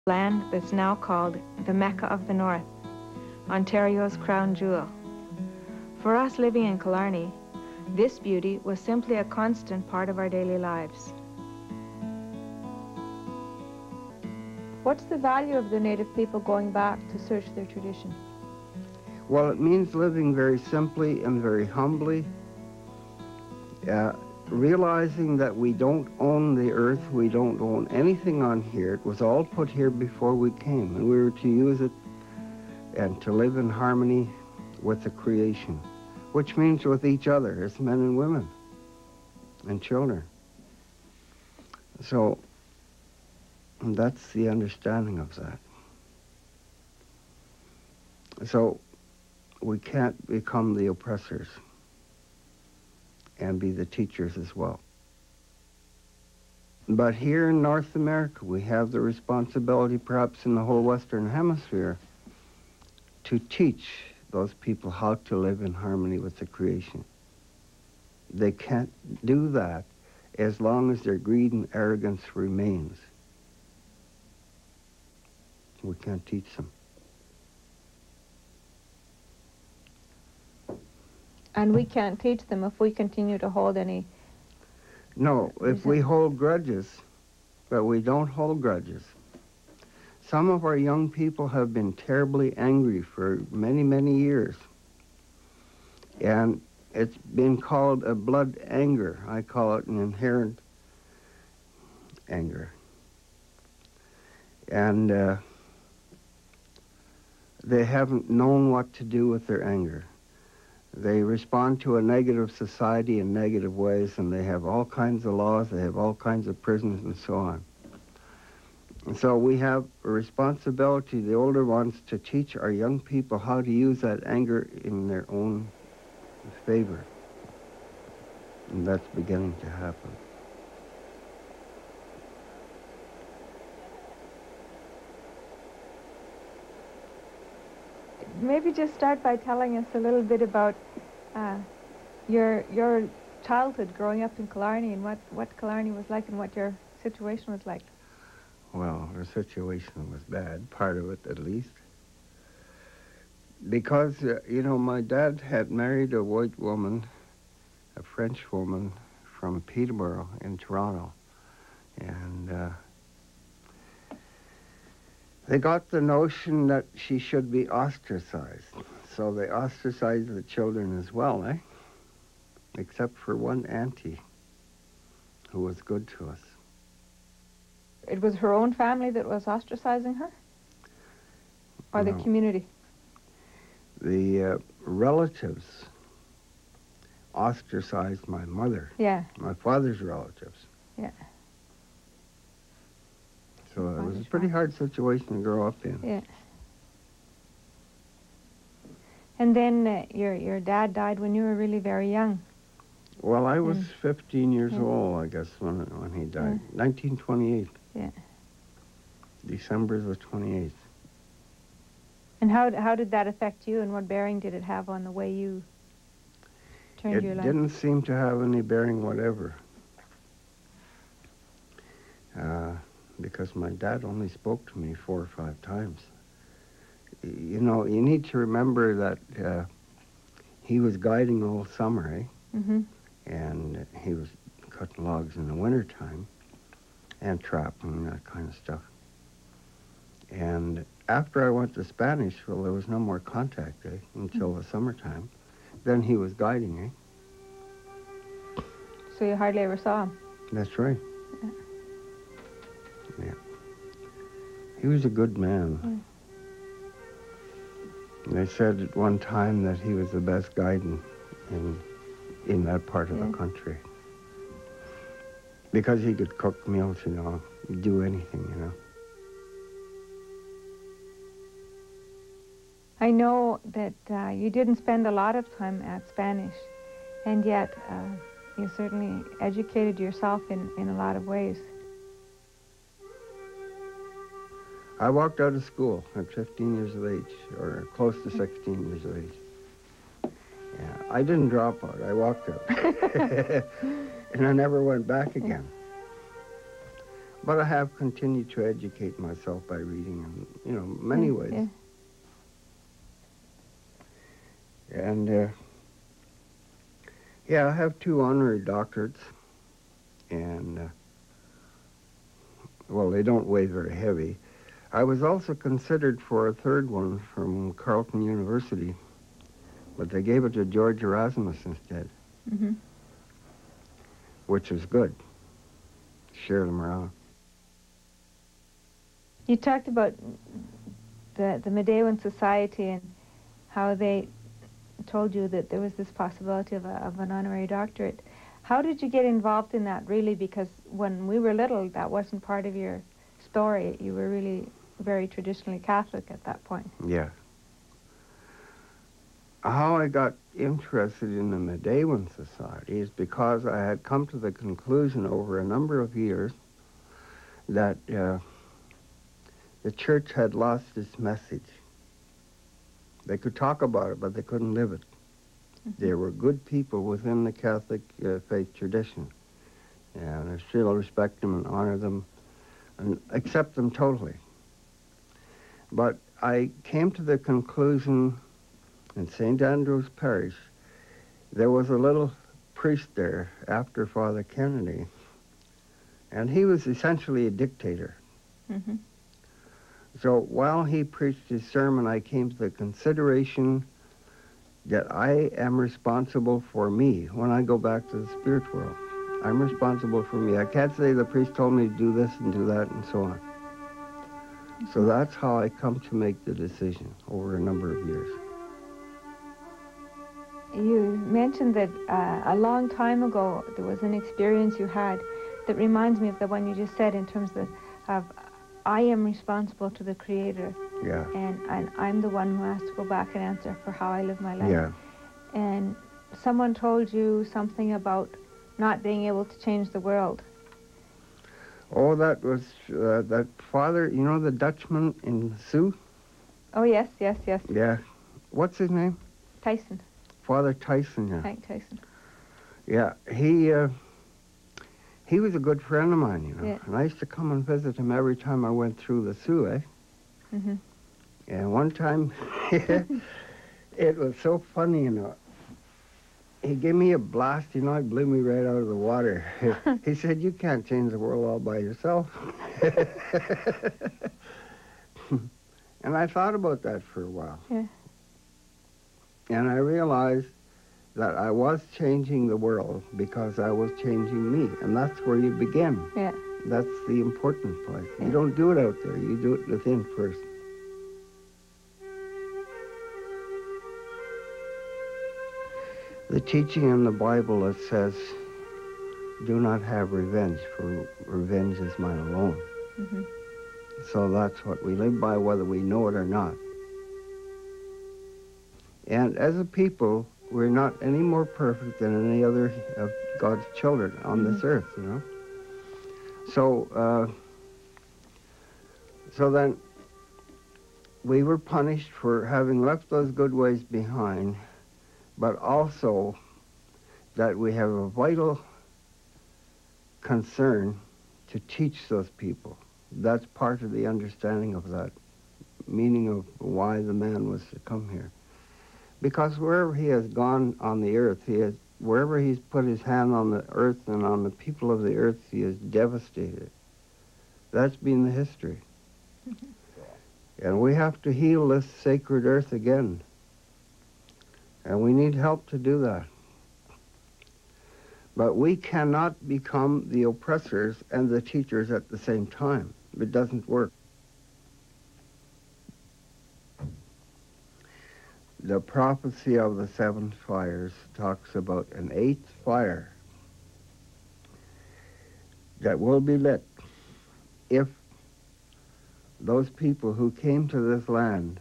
Land that's now called the Mecca of the North, Ontario's crown jewel. For us living in Killarney, this beauty was simply a constant part of our daily lives. What's the value of the native people going back to search their tradition? Well, it means living very simply and very humbly, realizing that we don't own the earth, we don't own anything on here. It was all put here before we came, and we were to use it and to live in harmony with the creation, which means with each other as men and women and children. So that's the understanding of that. So we can't become the oppressors and be the teachers as well. But here in North America, we have the responsibility, perhaps in the whole Western Hemisphere, to teach those people how to live in harmony with the creation. They can't do that as long as their greed and arrogance remains. We can't teach them. And we can't teach them if we continue to hold any... No, if we hold grudges, but we don't hold grudges. Some of our young people have been terribly angry for many, many years. And it's been called a blood anger. I call it an inherent anger. And they haven't known what to do with their anger. They respond to a negative society in negative ways, and they have all kinds of laws, they have all kinds of prisons and so on. And so we have a responsibility, the older ones, to teach our young people how to use that anger in their own favor. And that's beginning to happen. Maybe just start by telling us a little bit about your childhood growing up in Killarney and what Killarney was like and what your situation was like. Well, our situation was bad, part of it at least. Because, you know, my dad had married a white woman, a French woman from Peterborough in Toronto. And they got the notion that she should be ostracized. So they ostracized the children as well, eh? Except for one auntie who was good to us. It was her own family that was ostracizing her? Or the community? The relatives ostracized my mother. Yeah. My father's relatives. Yeah. So it was a pretty hard situation to grow up in. Yeah. And then your dad died when you were really very young. Well, I was 15 years old, I guess, when he died. 1928. Yeah. December the 28th. And how did that affect you, and what bearing did it have on the way you turned your life? It didn't seem to have any bearing whatever. Because my dad only spoke to me 4 or 5 times. You know, you need to remember that he was guiding all summer, eh? Mm-hmm. And he was cutting logs in the wintertime and trapping and that kind of stuff. And after I went to Spanish, well, there was no more contact, eh, until the summertime. Then he was guiding, eh? So you hardly ever saw him? That's right. Yeah. He was a good man. They said at one time that he was the best guide in that part of the country. Because he could cook meals, you know, do anything, you know. I know that you didn't spend a lot of time at Spanish, and yet you certainly educated yourself in a lot of ways. I walked out of school at 15 years of age, or close to 16 years of age. Yeah, I didn't drop out, I walked out. And I never went back again. But I have continued to educate myself by reading in, many ways. Yeah. And, I have 2 honorary doctorates. And, well, they don't weigh very heavy. I was also considered for a 3rd one from Carleton University, but they gave it to George Erasmus instead, Mm-hmm. which was good. Shared them around. You talked about the Medewan Society and how they told you that there was this possibility of an honorary doctorate. How did you get involved in that, really? Because when we were little, that wasn't part of your story. You were really very traditionally Catholic at that point. Yeah. How I got interested in the Medewan Society is because I had come to the conclusion over a number of years that the church had lost its message. They could talk about it, but they couldn't live it. Mm-hmm. There were good people within the Catholic faith tradition, and I still respect them and honor them and accept them totally. But I came to the conclusion in St. Andrew's Parish, there was a little priest there after Father Kennedy, and he was essentially a dictator. Mm-hmm. So while he preached his sermon, I came to the consideration that I am responsible for me when I go back to the spirit world. I'm responsible for me. I can't say the priest told me to do this and do that and so on. So that's how I come to make the decision over a number of years. You mentioned that a long time ago there was an experience you had that reminds me of the one you just said in terms of I am responsible to the Creator. Yeah. And I'm the one who has to go back and answer for how I live my life. Yeah. And someone told you something about not being able to change the world. Oh, that was that father, the Dutchman in Sioux? Oh, yes. Yeah. What's his name? Tyson. Father Tyson, yeah. Hank Tyson. Yeah, he was a good friend of mine, Yeah. And I used to come and visit him every time I went through the Sioux, eh? Mm-hmm. And one time, it was so funny, He gave me a blast, it blew me right out of the water. He said, "You can't change the world all by yourself." And I thought about that for a while. Yeah. And I realized that I was changing the world because I was changing me. And that's where you begin. Yeah. That's the important place. Yeah. You don't do it out there. You do it within first. The teaching in the Bible that says, "Do not have revenge, for revenge is mine alone." Mm-hmm. So that's what we live by, whether we know it or not. And as a people, we're not any more perfect than any other of God's children on this earth, So, so then we were punished for having left those good ways behind, but also that we have a vital concern to teach those people. That's part of the understanding of that meaning of why the man was to come here. Because wherever he has gone on the earth, wherever he's put his hand on the earth and on the people of the earth, he is devastated. That's been the history. Mm-hmm. And we have to heal this sacred earth again. And we need help to do that. But we cannot become the oppressors and the teachers at the same time. It doesn't work. The prophecy of the 7 fires talks about an 8th fire that will be lit if those people who came to this land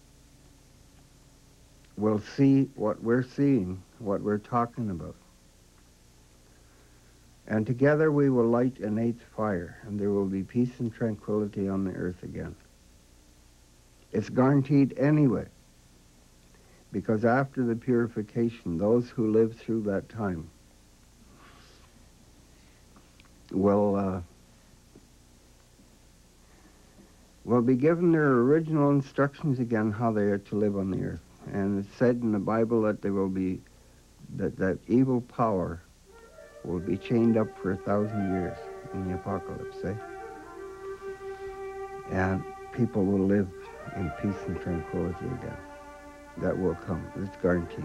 will see what we're seeing, what we're talking about. And together we will light an 8th fire, and there will be peace and tranquility on the earth again. It's guaranteed anyway. Because after the purification, those who live through that time will will be given their original instructions again how they are to live on the earth. And it's said in the Bible that they will be, that evil power will be chained up for 1,000 years in the apocalypse, eh? And people will live in peace and tranquility again. That will come. It's guaranteed.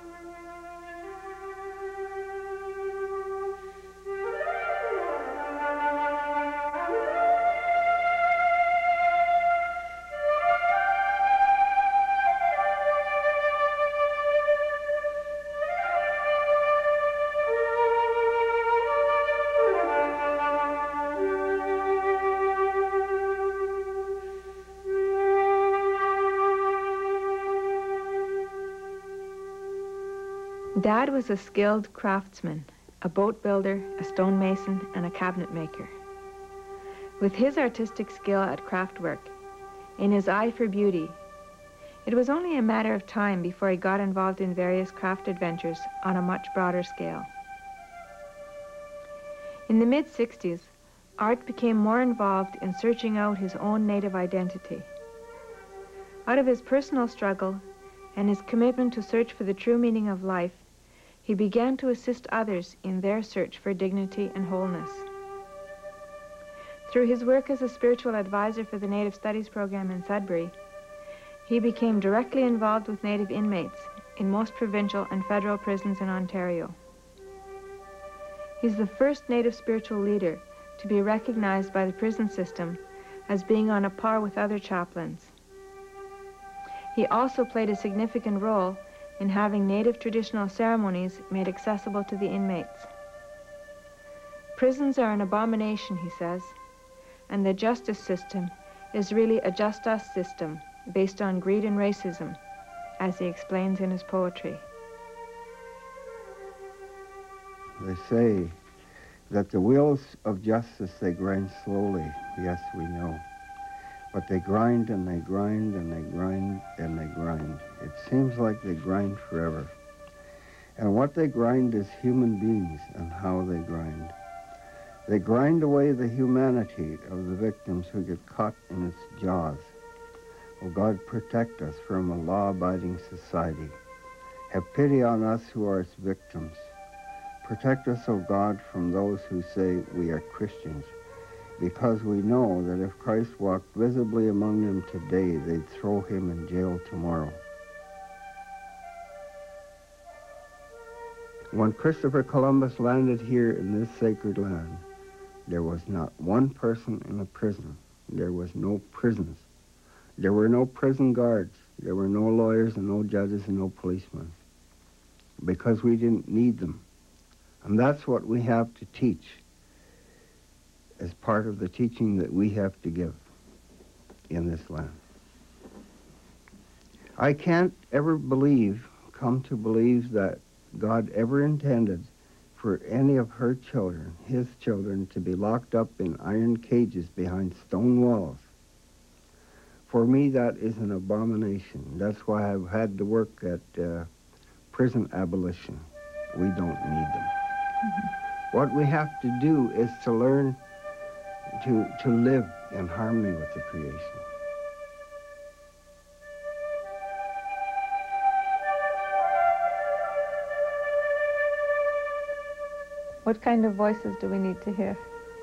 Dad was a skilled craftsman, a boat builder, a stonemason, and a cabinet maker. With his artistic skill at craftwork, in his eye for beauty, it was only a matter of time before he got involved in various craft adventures on a much broader scale. In the mid-60s, Art became more involved in searching out his own native identity. Out of his personal struggle and his commitment to search for the true meaning of life, he began to assist others in their search for dignity and wholeness. Through his work as a spiritual advisor for the Native Studies program in Sudbury, he became directly involved with Native inmates in most provincial and federal prisons in Ontario. He's the first Native spiritual leader to be recognized by the prison system as being on a par with other chaplains. He also played a significant role in having Native traditional ceremonies made accessible to the inmates. Prisons are an abomination, he says, and the justice system is really a just us system based on greed and racism, as he explains in his poetry. They say that the wheels of justice, they grind slowly. Yes, we know. But they grind and they grind and they grind and they grind. It seems like they grind forever. And what they grind is human beings and how they grind. They grind away the humanity of the victims who get caught in its jaws. Oh God, protect us from a law-abiding society. Have pity on us who are its victims. Protect us, O God, from those who say we are Christians, because we know that if Christ walked visibly among them today, they'd throw him in jail tomorrow. When Christopher Columbus landed here in this sacred land, there was not one person in a prison. There was no prisons. There were no prison guards. There were no lawyers and no judges and no policemen, because we didn't need them. And that's what we have to teach as part of the teaching that we have to give in this land. I can't ever come to believe that God ever intended for any of her children, his children, to be locked up in iron cages behind stone walls. For me, that is an abomination. That's why I've had to work at prison abolition. We don't need them. Mm-hmm. What we have to do is to learn to live in harmony with the creation. What kind of voices do we need to hear?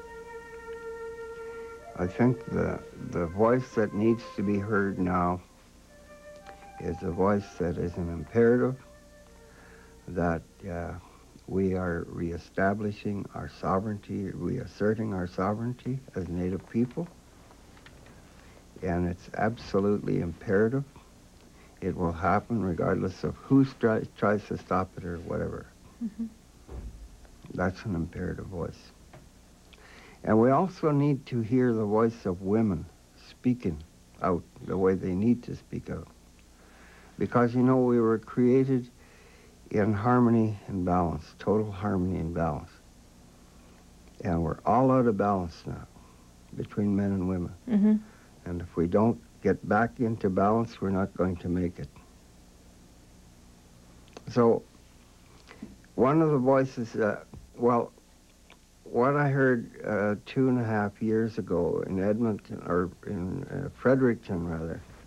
I think the voice that needs to be heard now is a voice that is an imperative, that we are reestablishing our sovereignty, reasserting our sovereignty as Native people, and it's absolutely imperative. It will happen regardless of who tries to stop it or whatever. Mm-hmm. That's an imperative voice. And we also need to hear the voice of women speaking out the way they need to speak out. Because, you know, we were created in harmony and balance, total harmony and balance. And we're all out of balance now between men and women. Mm-hmm. And if we don't get back into balance, we're not going to make it. So one of the voices, what I heard 2.5 years ago in Edmonton, or in Fredericton rather,